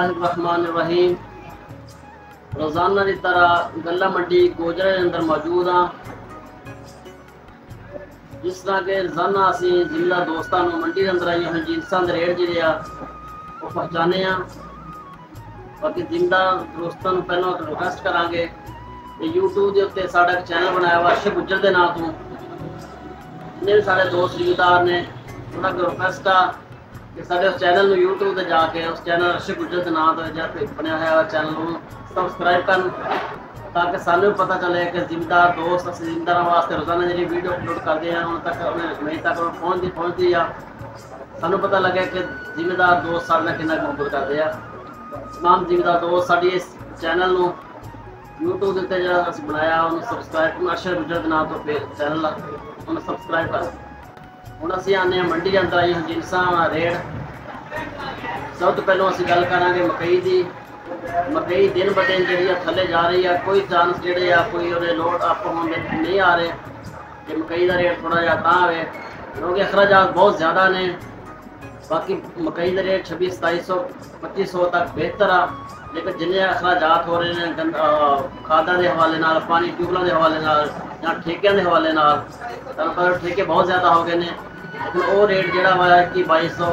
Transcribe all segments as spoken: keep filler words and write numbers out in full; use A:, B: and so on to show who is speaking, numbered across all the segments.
A: बिस्मिल्लाहिर्रहमानिर्रहीम। रोज़ाना की तरह गल्ला मंडी गोजरे के अंदर मौजूद हाँ। जिस तरह के रोज़ाना असी जिला दोस्तों को मंडी के अंदर आई हुई जीनसा के रेट जोड़े आ वो पहुँचाने हाँ। बाकी जिंदा दोस्तों को पहलों एक रिक्वेस्ट करांगे यूट्यूब के उत्ते साडा एक चैनल बनाया हुआ अर्श गुज्जर के नाम तो जिन्हें भी साढ़े दोस्त रिश्तेदार ने उन्होंने को रिक्वेस्ट आ कि साढ़े उस चैनल में यूट्यूब पर जाके उस चैनल अर्श गुज्जर के नाम तो जो बनया है चैनल को सबसक्राइब कर ताकि सानू पता चले कि जिम्मेदार दोस्त अस जिम्मेदार वास्ते रोज़ाना जी वीडियो अपलोड करते हैं उन तक उन्हें तक पहुँचती पहुँचती आ सानू पता लगे कि जिम्मेदार दोस्त साढ़े नाल कितना मोहब्बत करते हैं। तमाम जिम्मेदार दोस्त साड़ी इस चैनल को यूट्यूब के उत्ते जो अस बनाया उन्हें सबसक्राइब अर्श गुज्जर के नाम तो चैनल उन्हें सबसक्राइब कर हुण असीं आने मंडी के अंदर आई जिनसा रेट सब तो पहलों असीं गल करांगे मकई की। मकई दिन ब दिन जी थले जा रही है कोई चांस जोड़े आ कोई लोड अप होने नहीं आ रहे कि मकई का रेट थोड़ा जहा तां आए क्योंकि अखराजात बहुत ज़्यादा ने। बाकी मकई का रेट छब्बी सताई सौ पच्ची सौ तक बेहतर आ लेकिन जिन्हें अखराजात हो रहे हैं गंद खादा के हवाले नाल पानी ट्यूबलों के हवाले नाल या ठेकों के हवाले नाल पर ठेके बहुत ज़्यादा हो गए हैं लेकिन वो रेट जोड़ा वा कि बाई सौ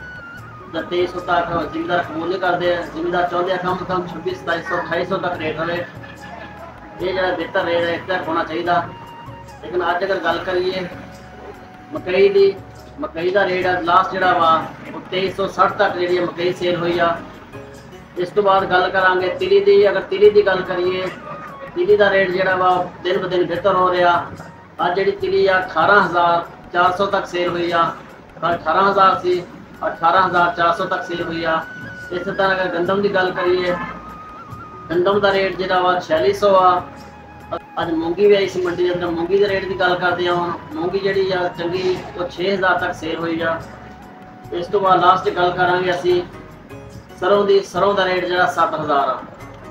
A: या तेईस सौ तक जिमीदार कबूल नहीं करते। जिमीदार चाहते हैं कम से कम छब्बी सताई सौ अठाई सौ तक रेट रहे ये जो बेहतर रेट है इस तक होना चाहिए। लेकिन अज अगर गल करिए मकई की मकई का रेट लास्ट जोड़ा वा वो तेईस सौ सठ तक जी मकई सेल हुई आ। इस तो बाद गल करांगे तिली की। अगर तिली की गल करिए तिली का रेट जोड़ा वा दिन ब दिन बेहतर हो रहा। अज जी तिली आ अठारह हज़ार चार सौ तक सेल हुई आ। अठारह हज़ार सी अठारह हज़ार चार सौ तक सेल हुई आ। इस तरह अगर गंदम की गल करिए गंदम का रेट जोड़ा वा छियाली सौ आ। अज मूंगी भी आई सी मंडी के अंदर मूंगी के रेट की गल करते हैं हम मूंगी जी चंगी वो छे हज़ार तक सेल हुई आ। इस तो बाद लास्ट गल करांगे असी सरों की सरों का रेट जो सत्त हज़ार आ।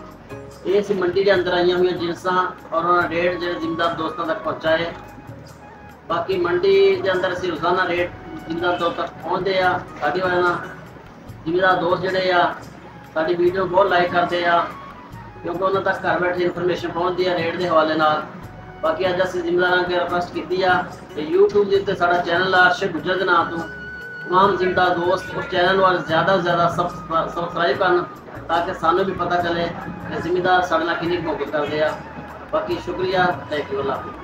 A: ये इस मंडी के अंदर आई हुई जिनसा और उन्होंने रेट जो जिम्मेदार दोस्तों तक पहुँचाए। बाकी मंडी के अंदर असी रोज़ाना रेट जिम्मेदार दोस्त तक पहुँचते हैं साड़ी वजह जिम्मेदार दोस्त जोड़े आ साड़ी वीडियो बहुत लाइक करते हैं क्योंकि उन्होंने तक घर बैठे इन्फॉर्मेशन पहुँचती है रेट के हवाले नाल। बाकी अज असी जिम्मेदार के रिक्वेस्ट की है यूट्यूब के उत्ते साडा चैनल आ अर्श गुज्जर के नाम तो तमाम जिम्मेदार दोस्त उस चैनल वाल ज़्यादा से ज़्यादा सबसक्राइब करन ताकि सानू भी पता चले कि जिम्मेदार साढ़े नाल कितनी मोहब्बत करते हैं। बाकी शुक्रिया थैंक यू अल्लाह।